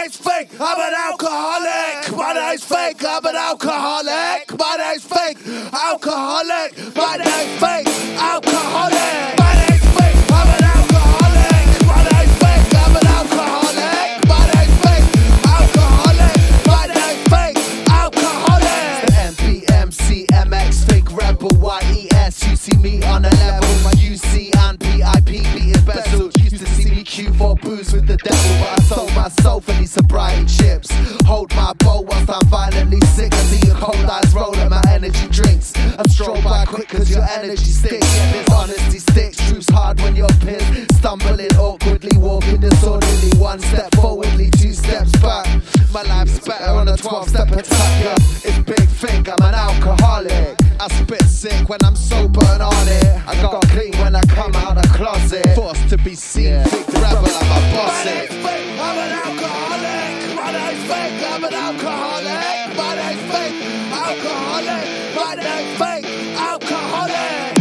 name's fake, I'm an alcoholic. My name's fake, I'm an alcoholic. My name's fake, alcoholic. My name's fake, alcoholic. My name's fake, I'm an alcoholic. My name's fake, I'm an alcoholic. My name's fake, alcoholic. My name's fake, alcoholic. MPMC, MX, fake rebel, YES. You see me on a level, my UC and PIP beating bezel. Used to see me queue for booze with the devil, but I sold my soul for these sobriety chips. Hold my bowl whilst I'm violently sick. I see your cold eyes roll at my energy drinks. I'm strolled by quick cause your energy sticks. Yeah, this honesty sticks. Truth's hard when you're pissed. Stumbling awkwardly, walking disorderly. One step forwardly, two steps back. My life's better on a 12-step attack. Yeah, it's big think, I'm an alcoholic. I spit sick when I'm sober and on it. I got clean when I come out the closet. Forced to be seen, big rebel, I'm a boss. My name's fake, I'm an alcoholic. My name's fake, I'm an alcoholic. My name's fake, alcoholic. My name's fake, alcoholic.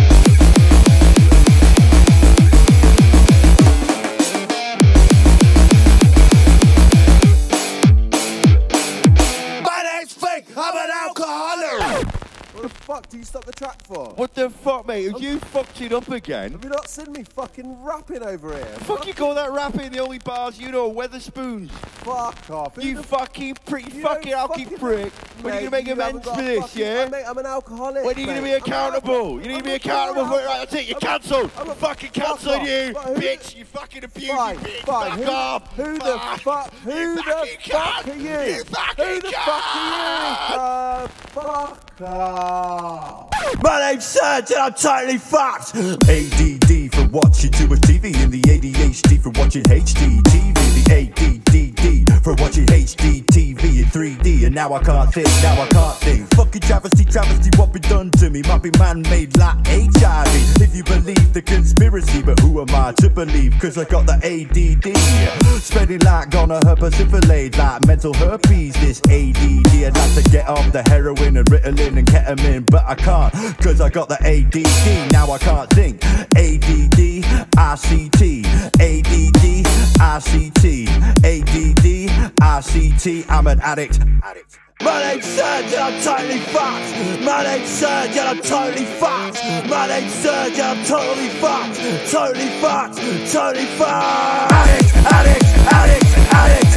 My name's fake, I'm an alcoholic. What the fuck do you stop the track for? What the fuck, mate? Have you fucked it up again? Have you not seen me fucking rapping over here? Fuck you call that rapping? The only bars you know are Weatherspoons. Fuck off. You fucking pretty fucking alky prick. When are you going to make amends for this, yeah? Mate, I'm an alcoholic. When are you going to be accountable? You need to be accountable for it. Right, that's it. You're cancelled. I'm fucking cancelling you, bitch. You fucking abuse me, bitch. Fuck off. Who the fuck? Who the fuck are you? You fucking Who the fuck are you? Fuck off. My name's Serge and I'm totally fucked. ADD for watching too much TV, and the ADHD for watching HD TV. The ADDD for watching HD TV in 3D, and now I can't think, now I can't think. Fucking travesty, what been done to me might be man-made like HIV. If you believe the conspiracy, but who am I to believe? Cause I got the ADD, spreading like gonna herpesifilade, like mental herpes. This ADD, I'd like to get off the heroin and Ritalin and ketamine, but I can't, cause I got the ADD. Now I can't think. A.D.D.I.C.T, A.D.D.I.C.T, A.D.D.I.C.T. I'm an addict. My name's Serge and I'm totally fucked. My name's Serge and I'm totally fucked. My name's Serge and I'm totally fucked. Totally fucked. Totally fucked. Addict, addict, addict, addict.